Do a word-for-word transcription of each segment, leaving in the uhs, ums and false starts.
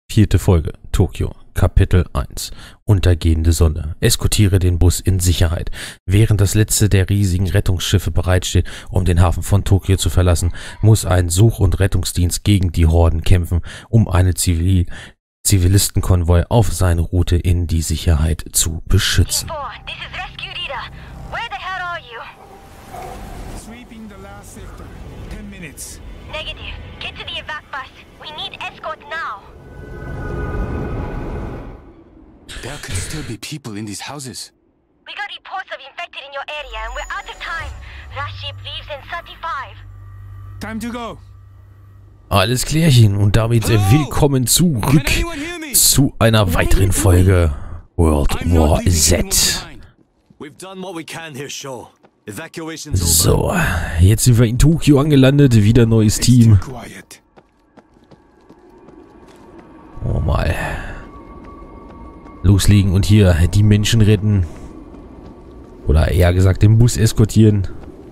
Vierte Folge, Tokio, Kapitel eins. Untergehende Sonne. Eskortiere den Bus in Sicherheit. Während das letzte der riesigen Rettungsschiffe bereitsteht, um den Hafen von Tokio zu verlassen, muss ein Such- und Rettungsdienst gegen die Horden kämpfen, um einen Zivil Zivilistenkonvoi auf seine Route in die Sicherheit zu beschützen. Negative. Get to the evac bus. We need escort now. There could still be people in these houses. We got reports of infected in your area and we're out of time. Last ship leaves in thirty-five. Time to go. Alles klärchen und damit äh, willkommen zurück zu einer weiteren Folge World War Z. So, jetzt sind wir in Tokio angelandet, wieder neues Team. Oh mal. Loslegen und hier die Menschen retten. Oder eher gesagt den Bus eskortieren.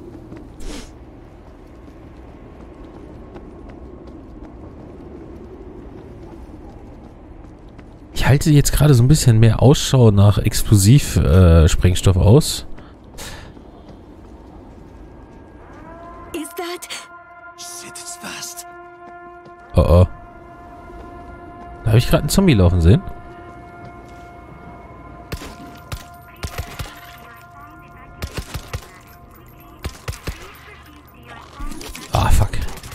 Ich halte jetzt gerade so ein bisschen mehr Ausschau nach Explosiv-Sprengstoff äh, aus. Oh oh. Da habe ich gerade einen Zombie laufen sehen. Ah, fuck.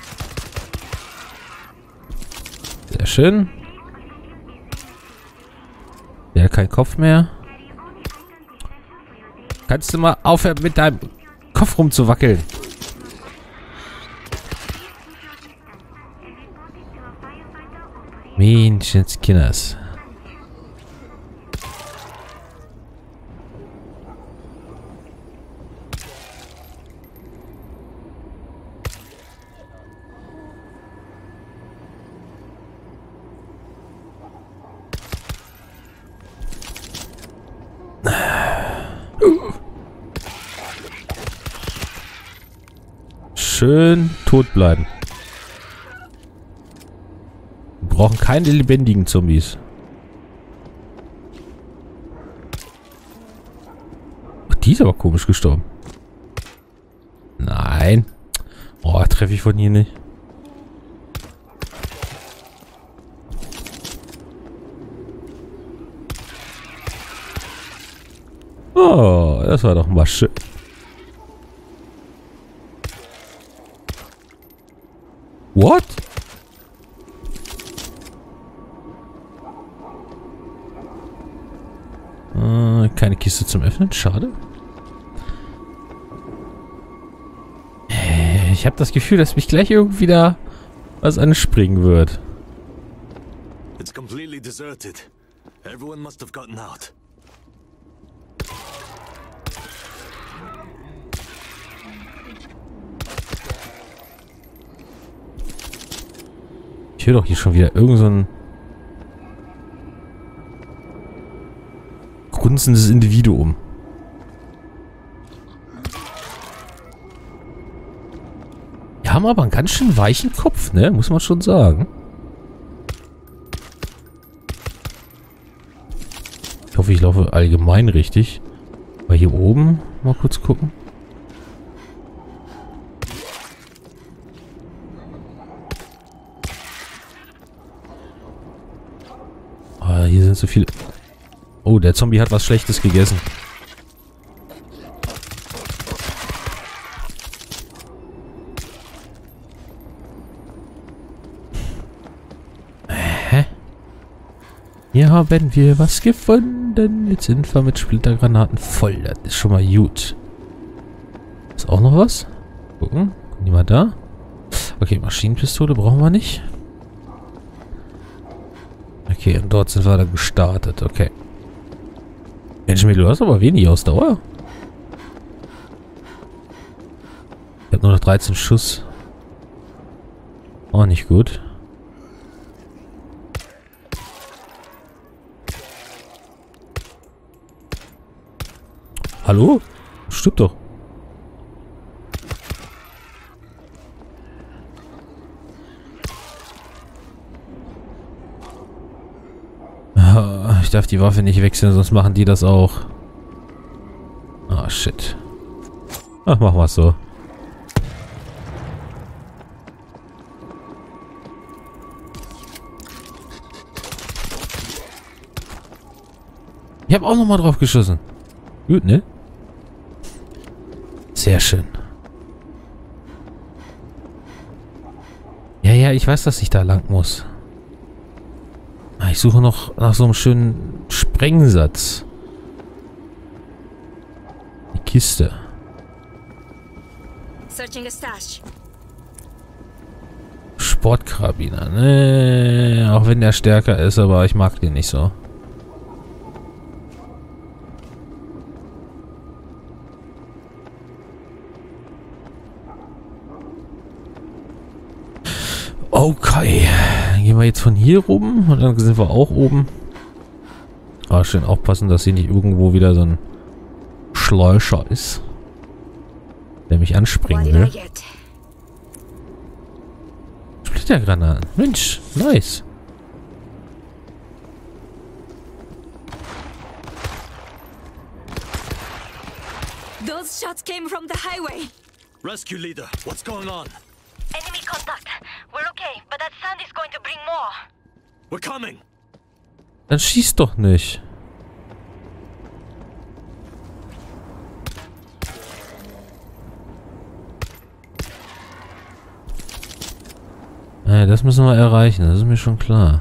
Sehr schön. Der hat keinen Kopf mehr. Kannst du mal aufhören, mit deinem Kopf rumzuwackeln? Menschenskinders. Schön tot bleiben. Wir brauchen keine lebendigen Zombies. Ach, die ist aber komisch gestorben. Nein. Oh, treffe ich von hier nicht. Oh, das war doch mal schön. What? Äh, keine Kiste zum Öffnen, schade. Ich habe das Gefühl, dass mich gleich irgendwie da was anspringen wird. It's completely deserted. Everyone must have gotten out. Ich höre doch hier schon wieder irgend so ein grunzendes Individuum. Die haben aber einen ganz schön weichen Kopf, ne? Muss man schon sagen. Ich hoffe, ich laufe allgemein richtig. Mal hier oben mal kurz gucken. Ah, hier sind so viele... Oh, der Zombie hat was Schlechtes gegessen. Hä? Hier haben wir was gefunden. Jetzt sind wir mit Splittergranaten voll. Das ist schon mal gut. Ist auch noch was? Gucken. Niemand da? Okay, Maschinenpistole brauchen wir nicht. Okay, und dort sind wir dann gestartet. Okay. Mensch, du hast aber wenig Ausdauer. Ich habe nur noch dreizehn Schuss. Auch nicht gut. Hallo? Stimmt doch. Ah, ich darf die Waffe nicht wechseln, sonst machen die das auch. Ah, shit. Ach, machen wir es so. Ich habe auch nochmal drauf geschossen. Gut, ne? Sehr schön. Ja, ja, ich weiß, dass ich da lang muss. Ah, ich suche noch nach so einem schönen Sprengsatz. Die Kiste. Searching a stash. Sportkarabiner. Nee, auch wenn der stärker ist, aber ich mag den nicht so. Okay, dann gehen wir jetzt von hier oben und dann sind wir auch oben. Aber schön aufpassen, dass hier nicht irgendwo wieder so ein Schleuscher ist, der mich anspringen will. Splittergranaten. Mensch, nice. Those shots came from the highway. Rescue leader, what's going on? Enemy contact. We're okay, but that sound is going to bring more. We're coming. Dann schieß doch nicht. Äh, das müssen wir erreichen, das ist mir schon klar.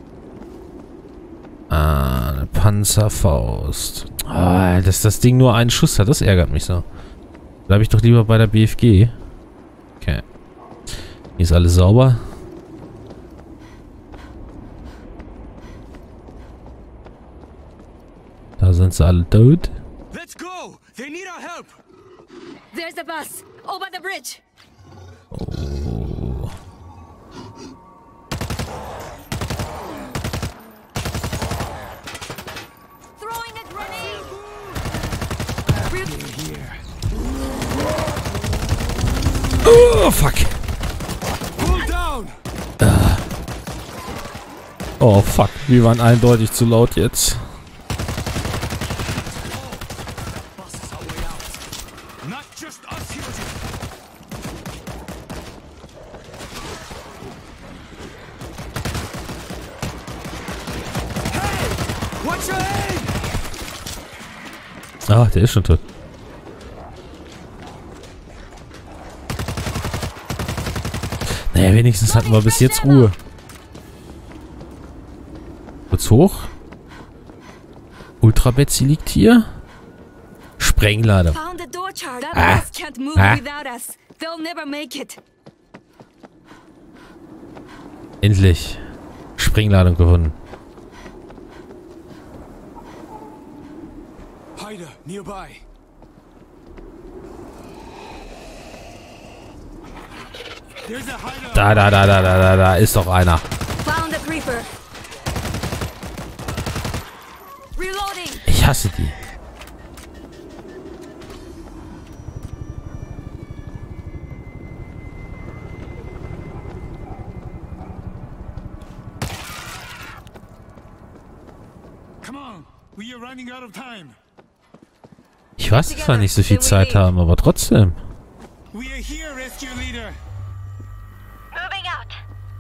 Ah, eine Panzerfaust. Ah, dass das Ding nur einen Schuss hat, das ärgert mich so. Bleib ich doch lieber bei der B F G. Okay. Hier ist alles sauber. Da sind sie alle tot. Let's go! They need our help! There's the bus. Over the bridge. Oh. Throwing a grenade. Oh, fuck. Pull down! Oh, fuck. Wir waren eindeutig zu laut jetzt. Bus is our way out. Not just us here. Hey! Watch your aim! Ah, der ist schon tot. Naja, wenigstens hatten wir bis jetzt Ruhe. Kurz hoch. Ultra-Betsy liegt hier. Sprengladung. Found the door chart. That Ah. bus can't move Ah. without us. They'll never make it. Endlich. Sprengladung gefunden. Hider, nearby. There's a hider. Da, da, da, da, da, da, da ist doch einer. Found the creeper. Reloading. Ich hasse die. Come on, we are running out of time. Ich weiß, dass wir nicht so viel Zeit haben, aber trotzdem. We are here, rescue leader. Moving out.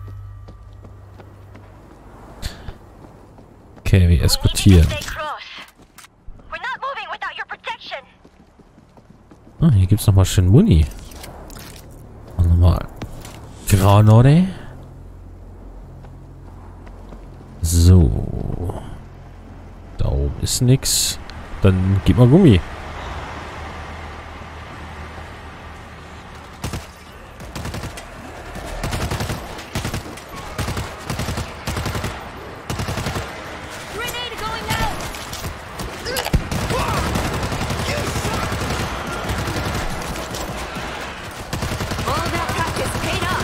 Okay, wir We need eskortieren. to stay close. We're not moving without your protection. Ah, hier gibt's nochmal schön Muni. Und nochmal Granate. So. Da oben ist nix. Dann gib mal Gummi. Grenade going out. All that practice paid off.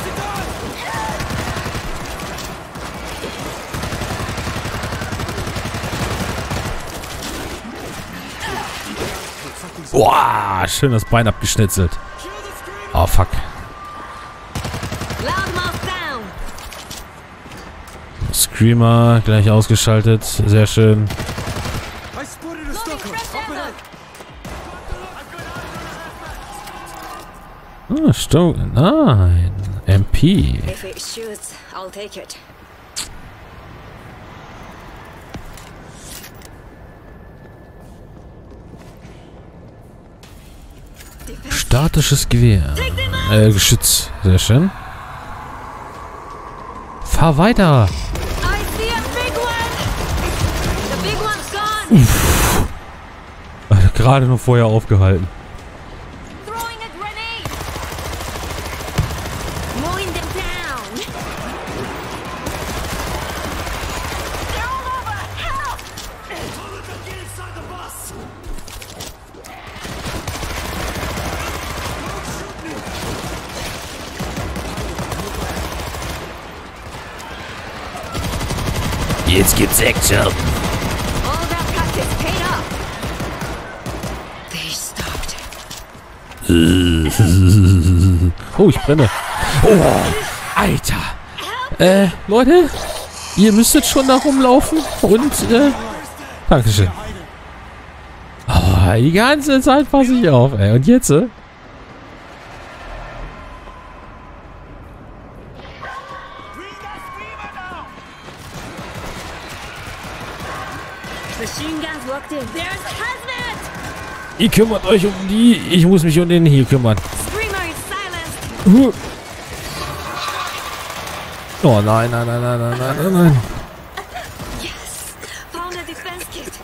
Boah, schön das Bein abgeschnitzelt. Oh, fuck. Loudmouth down. Screamer gleich ausgeschaltet. Sehr schön. I spotted a stalker. Up ahead. Ah, Stoke. Nein. M P. If it shoots, I'll take it. Statisches Gewehr. Äh, Geschütz. Sehr schön. Fahr weiter. I see a big one. The big one's gone. Alter, gerade noch vorher aufgehalten. Throwing a grenade. Mowing them down. They're all over. Help! Get inside the bus. Jetzt gibt's Action. All that practice paid off. They stopped. Oh, ich brenne. Oh, Alter. Äh, Leute, ihr müsstet schon da rumlaufen und, äh, Dankeschön. Oh, die ganze Zeit passe ich auf, ey. Und jetzt, äh? Machine guns locked in. There's Hazmat! Ihr kümmert euch um die. Ich muss mich um den hier kümmern. Screamer is silenced. Uh. Oh nein, nein, nein, nein, nein, nein, nein, nein. Yes! Found a defense kit.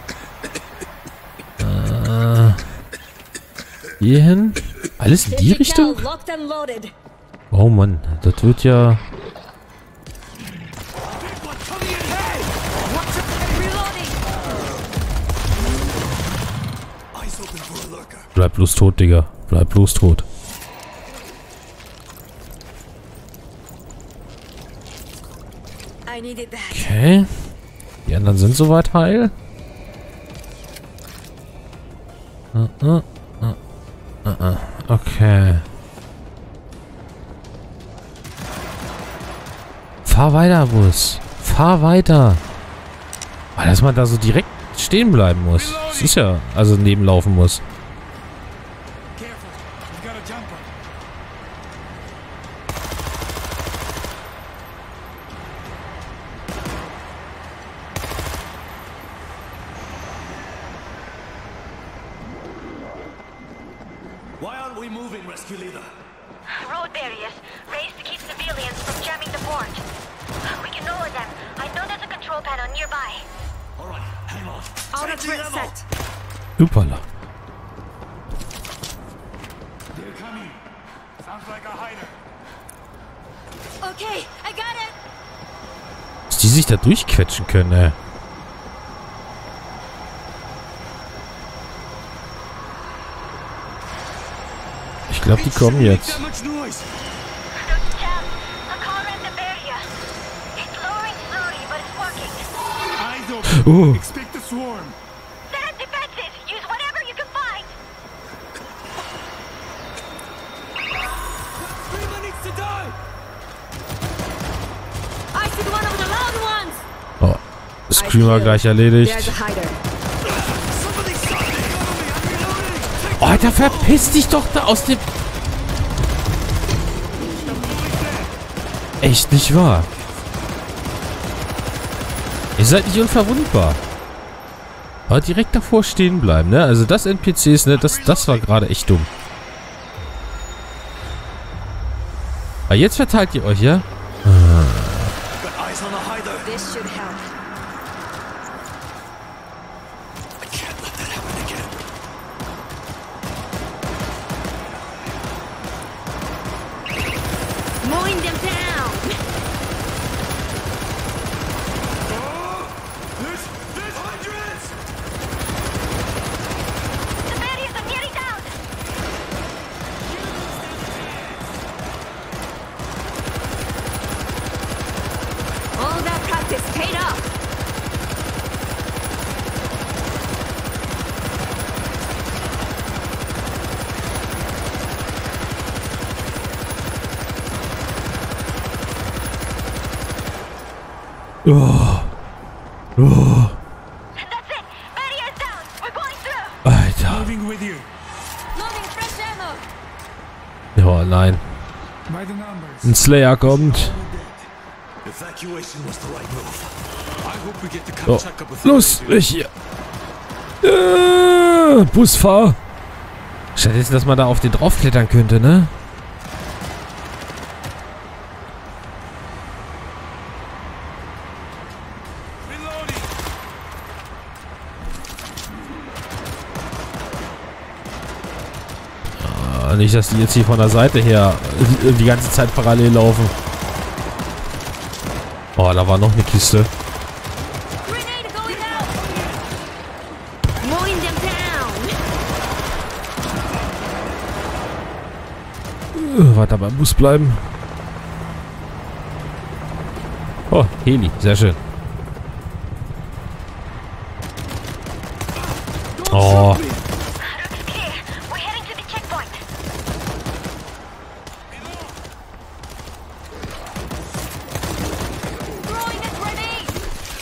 Äh, hier hin? Alles in die Richtung? Digital locked and loaded. Oh Mann, das wird ja... Reloading. Eyes open for a lurker. Bleib bloß tot, Digga. Bleib bloß tot. I needed that. Okay. Die anderen sind soweit heil. Uh, uh, uh, uh, uh. Okay. Fahr weiter, Bus. Fahr weiter. Weil dass man da so direkt stehen bleiben muss. Das ist ja, also nebenlaufen muss. Careful. You've got a jumper. Why aren't we moving, rescue leader? Road barriers raised to keep civilians from jamming the port. We can lower them. I know there's a control panel nearby. All right, hang on. Outer Changing threat ammo. set. Upala. They're coming. Sounds like a hider. Okay, I got it. Dass die sich da durchquetschen können, ey. Ich glaube, die kommen jetzt. That much noise. Don't jam. A car ran the barrier. It's lowering slowly, but it's working. Eyes open. Oh. Expect the swarm. Set up defenses. Use whatever you can find. Screamer needs to die. I see one of the loud ones. Oh. Screamer gleich erledigt. There's a hider. Somebody shot me. I'm reloading. Oh, Alter, verpiss dich doch da aus dem... Echt nicht wahr. Ihr seid nicht unverwundbar. Aber direkt davor stehen bleiben, ne? Also das N P Cs, ne? Das, das war gerade echt dumm. Aber jetzt verteilt ihr euch, ja? Got eyes on a hider. This should help. I can't let that happen again. Mowing them down. There's, there's hundreds. The barriers are nearly down. All that practice paid off. Oh. Oh. That's it! Barrier's down! We're going through! Alter. Moving with you. Loading fresh ammo! Ja, nein. By the numbers. Ein Slayer kommt. Evacuation was the right move. I hope we get to So. catch up with Los, ich hier. Äh, Busfahr. Stattdessen, dass man da auf den draufklettern könnte, ne? Reloading. Ah, nicht, dass die jetzt hier von der Seite her die, die ganze Zeit parallel laufen. Oh, da war noch eine Kiste. Grenade going out! Mowing them down! Äh, weiter beim Bus bleiben. Oh, Heli, sehr schön. Oh, Routes clear. We're heading to the checkpoint. Throwing a grenade!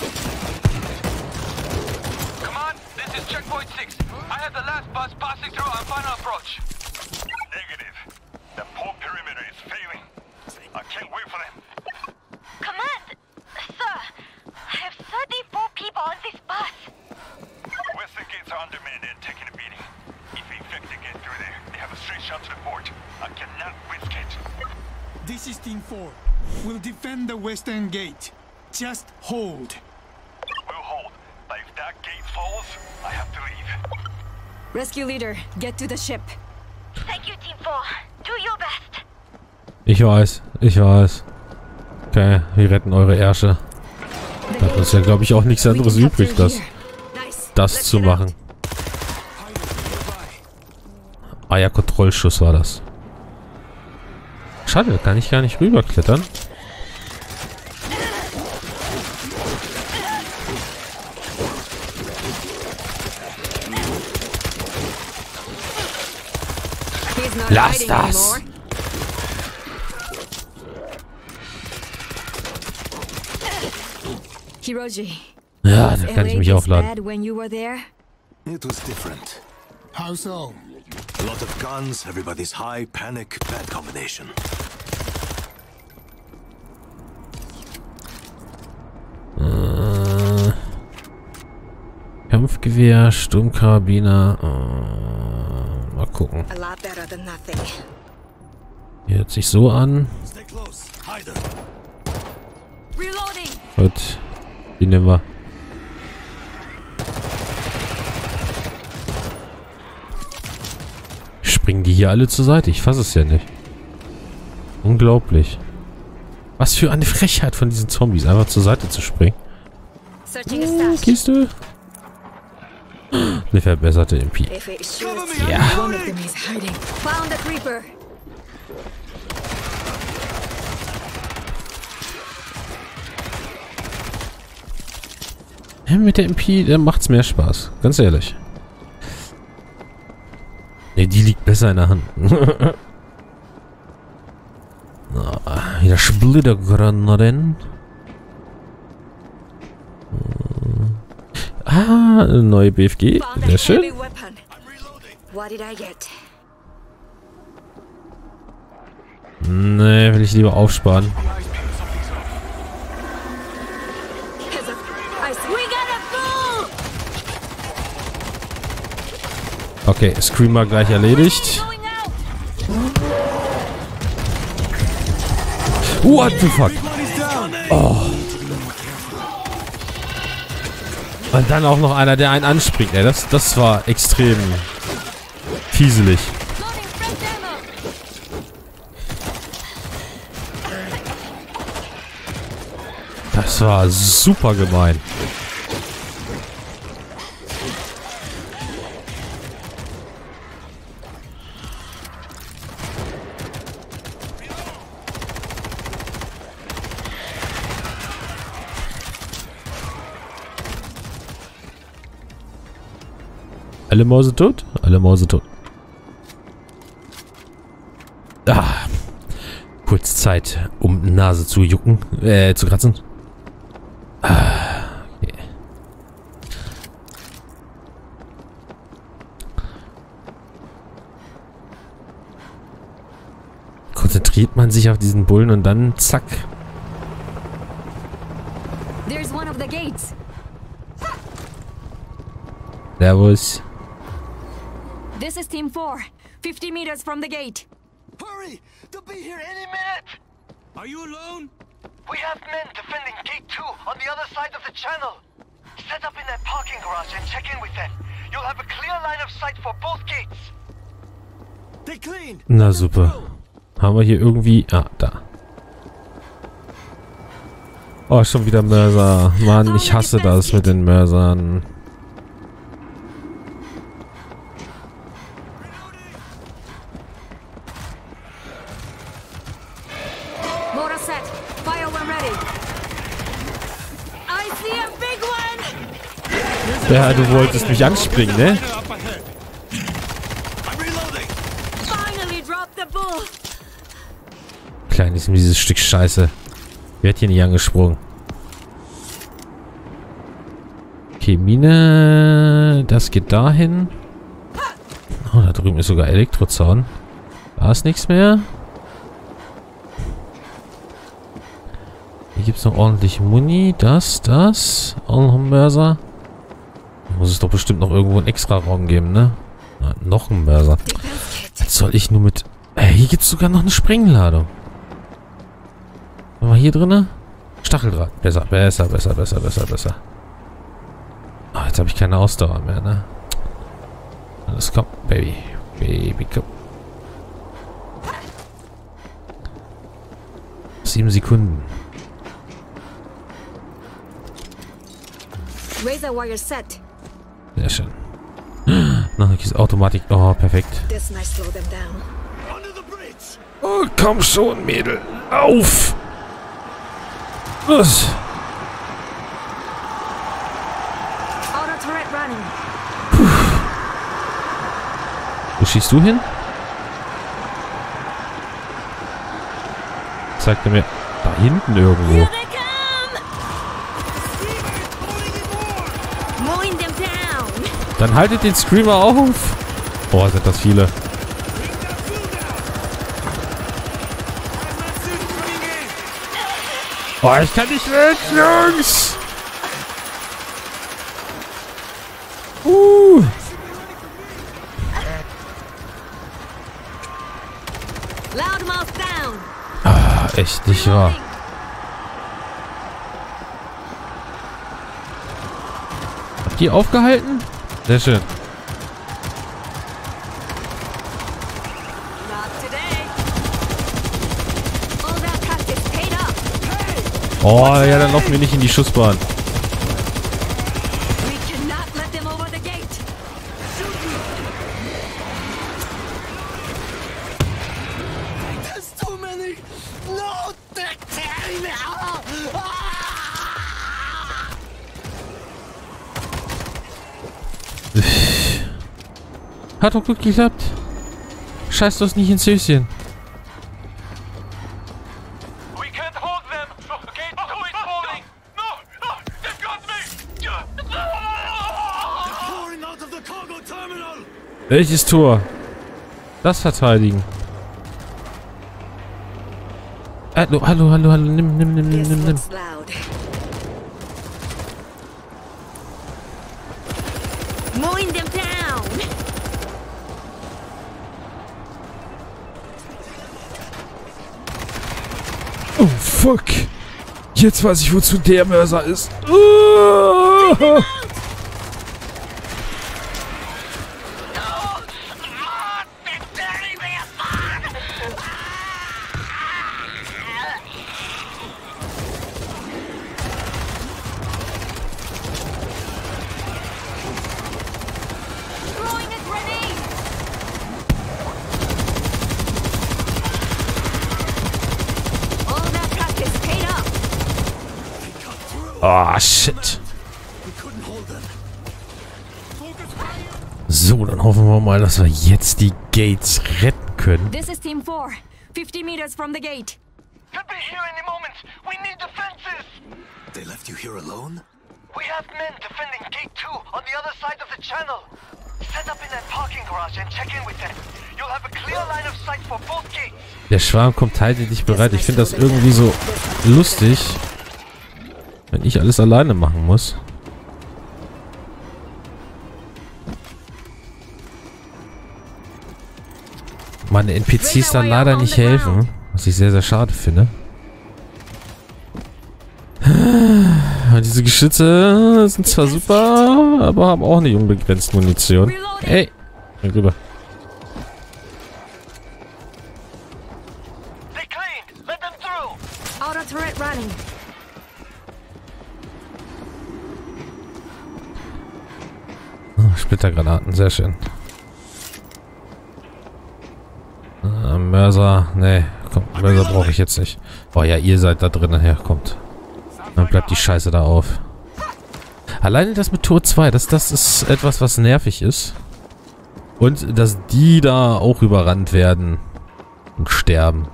Command, this is checkpoint six. I have the last bus passing through on final approach. Negative. The pole perimeter is failing. I can't wait for them. Command! Sir, I have thirty-four people on this bus. Western gates are undermanned and taking a beating. If infected get through there, they have a straight shot to the port. I cannot risk it. This is Team four. We'll defend the western gate. Just hold. We'll hold. But if that gate falls, I have to leave. Rescue leader, get to the ship. Thank you, Team four. Do your best. ich weiß, ich weiß. Okay, wir retten eure Ärsche. Da ist ja, glaube ich, auch nichts anderes übrig, das, Nice. das Let's zu get out. machen. Ah ja, Kontrollschuss war das. Schade, kann ich gar nicht rüberklettern. He's not Lass hiding das. anymore. Hiroji, Ja, was da kann ich L A mich this aufladen. bad when you were there? It was different. How so? A lot of guns, everybody's high, panic, bad combination. Äh, Kampfgewehr, Sturmkarabiner. Äh, mal gucken. A lot better than nothing. Hier hört sich so an. Stay close. Hide. Reloading. Gut. Die nehmen wir. Springen die hier alle zur Seite? Ich fasse es ja nicht. Unglaublich. Was für eine Frechheit von diesen Zombies, einfach zur Seite zu springen. Searching a stash. Kiste. Eine verbesserte M P. If it shoots, Ja. one of them is hiding. Found the creeper. Ja, mit der M P, da macht's mehr Spaß. Ganz ehrlich. Ne, die liegt besser in der Hand. Ah, wieder Splittergranaten. Ah, eine neue B F G. Found a Sehr schön. heavy weapon. What did I get? Ne, will ich lieber aufsparen. Heads up. I see. We gotta go! Okay, Screamer gleich erledigt. Going out! What the fuck? Oh. Und dann auch noch einer, der einen anspringt. Ey, das, das war extrem fieselig. Loading fresh ammo! Das war super gemein. Alle Mäuse tot? Alle Mäuse tot. Ah. Kurz Zeit, um Nase zu jucken, äh, zu kratzen. konzentriert man sich auf diesen Bullen und dann zack. There's one of the gates. Servus. This is Team four. fifty meters from the gate. Hurry! They'll be here any minute! Are you alone? We have men defending Gate two on the other side of the channel. Set up in that parking garage and check in with them. You'll have a clear line of sight for both gates. They cleaned. Na super. Haben wir hier irgendwie... Ah, da. Oh, schon wieder Mörser. Mann, ich hasse das mit den Mörsern. Motor set. Fire when ready. I see a big one. Ja, du wolltest mich anspringen, ne? Up ahead. I'm reloading! Finally dropped the bull. Kleines dieses Stück Scheiße. Werd hier nicht angesprungen. Okay, Mine. Das geht dahin. Oh, da drüben ist sogar Elektrozaun. Da ist nichts mehr. Hier gibt es noch ordentlich Muni. Das, das. Auch noch ein Mörser. Da muss es doch bestimmt noch irgendwo einen extra Raum geben, ne? Na, noch ein Mörser. Was soll ich nur mit... Äh, hier gibt es sogar noch eine Sprengladung. Haben wir hier drinne? Stacheldraht. Besser, besser, besser, besser, besser, besser. Ah, jetzt habe ich keine Ausdauer mehr, ne? Alles komm, Baby. Baby, komm. Sieben Sekunden. Razor wire set. Sehr schön. Noch eine Automatik. Oh, perfekt. This might slow them down. Under the bridge. Oh, komm schon, Mädel. Auf! Was? Auto turret running. Wo schießt du hin? Zeigt er mir. Da hinten irgendwo. Here they come! Mowing them down. Dann haltet den Screamer auf. Boah, sind das viele. Oh, ich kann nicht weg, Jungs! Uh! Loudmouth down. Ah, echt nicht wahr. Habt ihr aufgehalten? Sehr schön. Not today. All that practice paid off. Oh, ja, dann laufen wir nicht in die Schussbahn. We cannot let them over the gate. There's too many! No! They're tearing me out! Ah! Hat doch gut geklappt. Scheiß das nicht ins Höschen. We can't hold them! Gate two is falling! No! No! They've got me! Pouring out of the cargo terminal. Welches Tor? Das verteidigen. Hallo, hallo, hallo, hallo. Nimm, nimm, nimm, nimm, This nimm, nimm. looks loud. Mowing them down. Oh, fuck. Jetzt weiß ich, wozu der Mörser ist. Uh! Throwing a grenade. All that practice paid off. Ah, shit. We couldn't hold them. Focus fire. So, dann hoffen wir mal, dass wir jetzt die Gates retten können. This is Team four. fifty meters from the gate. Could be here any moment! We need defenses! They left you here alone? We have men defending Gate two on the other side of the channel. Set up in that parking garage and check in with them. You'll have a clear line of sight for both gates. Der Schwarm kommt halt in dich bereit. Ich finde das irgendwie so lustig, wenn ich alles alleine machen muss. Meine N P Cs dann leider nicht helfen, was ich sehr, sehr schade finde. Diese Geschütze sind zwar super, aber haben auch nicht unbegrenzt Munition. Hey, geh rüber. They cleaned. Let them through. Auto turret running. Oh, Splittergranaten, sehr schön. Äh, Mörser, nee, komm, Mörser brauche ich jetzt nicht. Oh ja, ihr seid da drinnen, ja, kommt. Dann bleibt die Scheiße da auf. Alleine das mit Tor zwei, das, das ist etwas, was nervig ist. Und dass die da auch überrannt werden und sterben.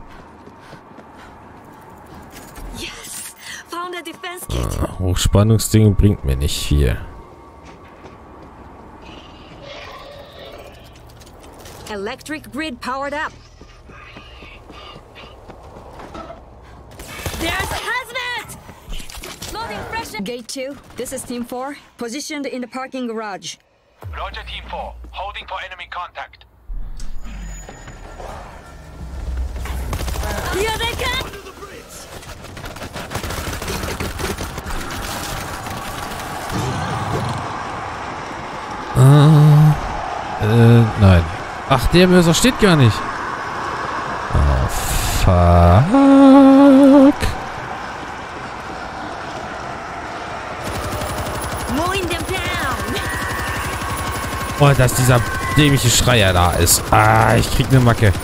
Yes! Found a defense kit. Ah, Hochspannungsding bringt mir nicht viel. Electric grid powered up. There's hazmat! Loading fresh. Gate two. This is Team four, positioned in the parking garage. Roger, Team four. Holding for enemy contact. Here they come! Ah, äh, nein. Ach, der Mörser steht gar nicht. Oh, fuck. Mowing them down! Oh, dass dieser dämliche Schreier da ist. Ah, ich krieg ne Macke.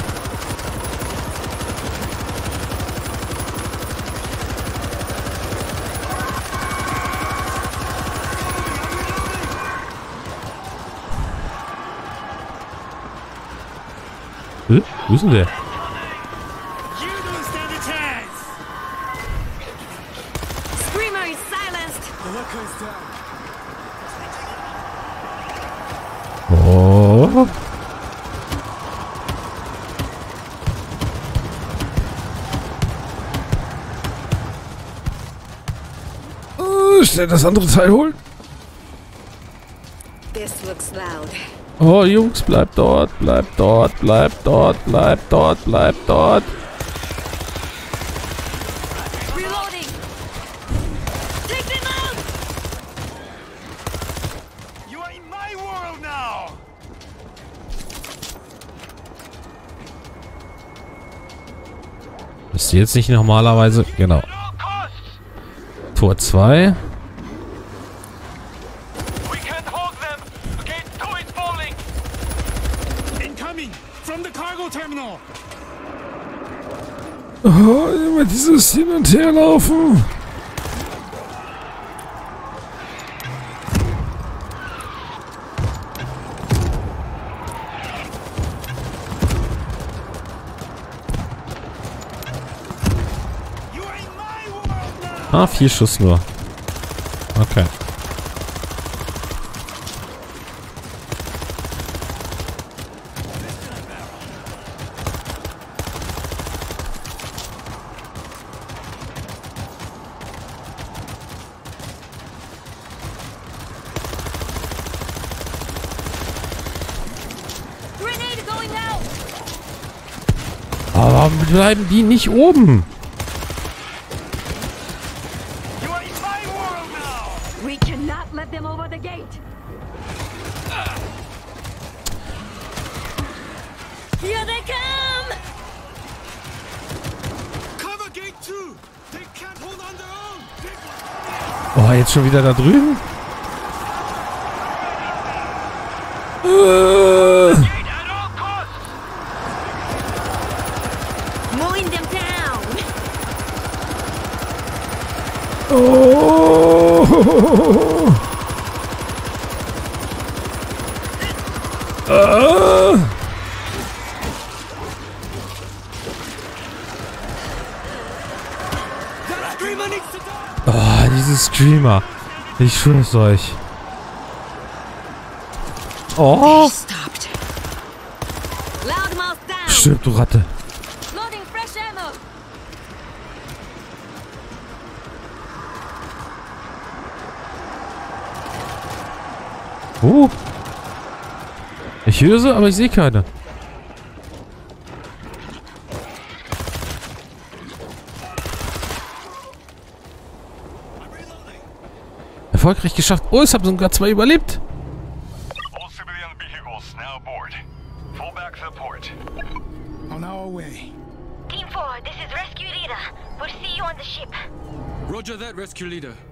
Hä? Wo ist denn der? You don't stand a chance! Screamer is silenced! The locker is down. Oh. Oh, schnell das andere Teil holen. This looks loud. Oh, Jungs, bleibt dort, bleibt dort, bleibt dort, bleibt dort, bleibt dort. Reloading! Take them out! You are in my world now! Ist die jetzt nicht normalerweise? Genau. At all costs! Tor zwei. We can't hold them! Gate two is falling! Incoming! From the cargo terminal! Oh, immer dieses Hin und Her laufen. You are in my world now! Ah, vier Schuss nur. Okay. Grenade going out! Aber warum bleiben die nicht oben? You are in my world now! We cannot let them over the gate! Here they come! Cover gate two! They can't hold on their own! Big Oh, jetzt schon wieder da drüben? Äh. Gate at all costs! Mowing them down! Oh. Ah. Screamer needs to die! Oh, diese Screamer. Ich schwör's euch. Oh. Stopped. Loud Stirb, du Ratte. Loading fresh ammo. Oh. Ich höre sie, aber ich sehe keine. Erfolgreich geschafft. Oh, es haben sogar zwei überlebt. All civilian vehicles now aboard. Full back to the port. On our way. Team four, this is Rescue Leader. We'll see you on the ship. Roger that, Rescue Leader.